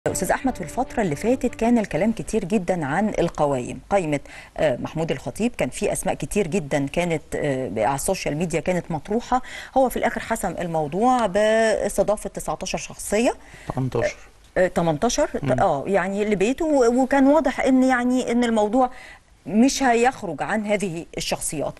أستاذ أحمد، في الفترة اللي فاتت كان الكلام كتير جدا عن القوائم. قائمة محمود الخطيب كان في أسماء كتير جدا كانت على السوشيال ميديا كانت مطروحة. هو في الآخر حسم الموضوع باستضافة 19 شخصية. 18 يعني لبيته، وكان واضح ان الموضوع مش هيخرج عن هذه الشخصيات.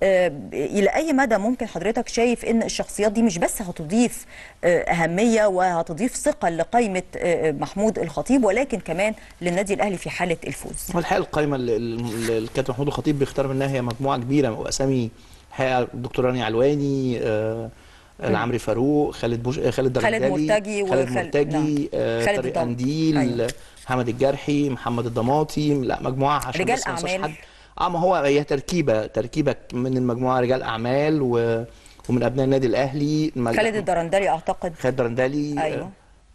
إلى أي مدى ممكن حضرتك شايف إن الشخصيات دي مش بس هتضيف أهمية وهتضيف ثقة لقائمة محمود الخطيب، ولكن كمان للنادي الأهلي في حالة الفوز؟ هو الحقيقة القائمة اللي الكابتن محمود الخطيب بيختار منها هي مجموعة كبيرة وأسامي. الحقيقة الدكتور راني علواني، العمري فاروق، خالد درندلي، خالد مرتجي، طارق قنديل، أيوة. محمد الجرحي، محمد الضماطي. لا مجموعة عشان رجال بس ما أعمال. حد. ما هو هي تركيبة من المجموعة، رجال أعمال ومن أبناء النادي الأهلي. خالد الدرندلي أعتقد. خالد درندلي، أيوة.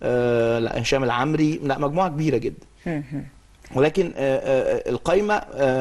لا هشام العمري. لا مجموعة كبيرة جدا. ولكن القايمة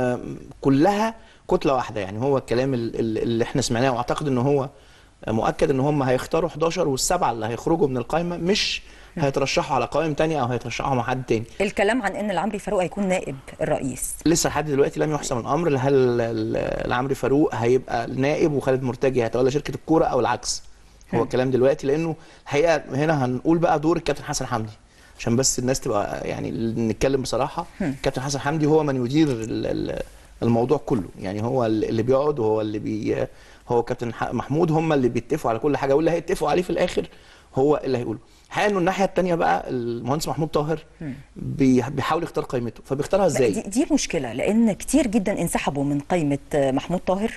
كلها كتلة واحدة. يعني هو الكلام اللي احنا سمعناه، واعتقد ان هو مؤكد ان هم هيختاروا 11، والسبعة اللي هيخرجوا من القايمة مش هيترشحوا على قوائم تانية او هيترشحوا مع حد تاني. الكلام عن ان العمري فاروق هيكون نائب الرئيس لسه لحد دلوقتي لم يحسم الامر. هل العمري فاروق هيبقى نائب وخالد مرتجي هيتولى شركة الكورة او العكس؟ هو الكلام دلوقتي، لانه الحقيقة هنا هنقول بقى دور الكابتن حسن حمدي عشان بس الناس تبقى يعني نتكلم بصراحه. كابتن حسن حمدي هو من يدير الموضوع كله. يعني هو اللي بيقعد، وهو اللي هو كابتن محمود، هم اللي بيتفقوا على كل حاجه، واللي هيتفقوا عليه في الاخر هو اللي هيقوله. الحقيقه انه الناحيه الثانيه بقى المهندس محمود طاهر بيحاول يختار قائمته، فبيختارها ازاي؟ دي مشكله، لان كتير جدا انسحبوا من قائمه محمود طاهر.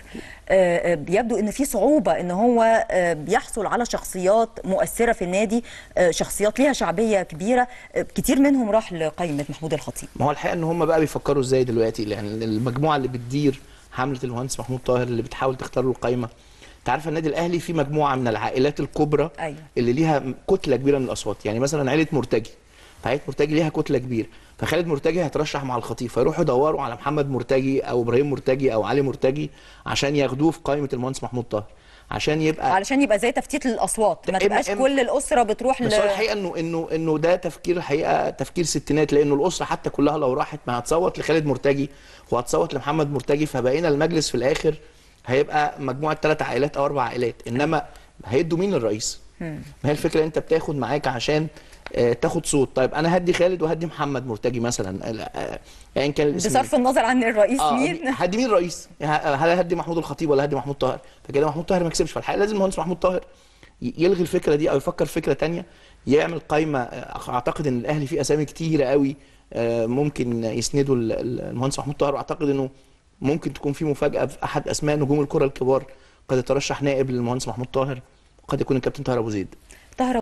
بيبدو ان في صعوبه ان هو بيحصل على شخصيات مؤثره في النادي، شخصيات ليها شعبيه كبيره. كتير منهم راح لقائمه محمود الخطيب. ما هو الحقيقه ان هم بقى بيفكروا ازاي دلوقتي، يعني المجموعه اللي بتدير حمله المهندس محمود طاهر اللي بتحاول تختار له القائمه. انت عارف النادي الاهلي في مجموعه من العائلات الكبرى. أيوة. اللي ليها كتله كبيره من الاصوات. يعني مثلا عائله مرتجي، فعائله مرتجي ليها كتله كبيره، فخالد مرتجي هيترشح مع الخطيب، فيروحوا يدوروا على محمد مرتجي او ابراهيم مرتجي او علي مرتجي عشان ياخدوه في قائمه المهندس محمود طاهر، علشان يبقى زي تفتيت للاصوات، ما تبقاش كل الاسره بتروح. بس هو الحقيقه انه ده تفكير، الحقيقه تفكير ستينات، لانه الاسره حتى كلها لو راحت ما هتصوت لخالد مرتجي وهتصوت لمحمد مرتجي، فبقينا المجلس في الاخر هيبقى مجموعه 3 عائلات او 4 عائلات. انما هيدوا مين للرئيس؟ ما هي الفكره، انت بتاخد معاك عشان تاخد صوت. طيب انا هدي خالد وهدي محمد مرتجي مثلا، يعني كان بصرف النظر عن الرئيس مين، هدي مين رئيس؟ هل هدي محمود الخطيب ولا هدي محمود طاهر؟ فكده محمود طاهر ما كسبش. فالحقيقه لازم المهندس محمود طاهر يلغي الفكره دي او يفكر فكره ثانيه، يعمل قائمه. اعتقد ان الاهلي فيه اسامي كتيره قوي ممكن يسندوا المهندس محمود طاهر، واعتقد انه ممكن تكون في مفاجاه في احد اسماء نجوم الكره الكبار قد يترشح نائب للمهندس محمود طاهر، وقد يكون الكابتن طاهر ابو زيد.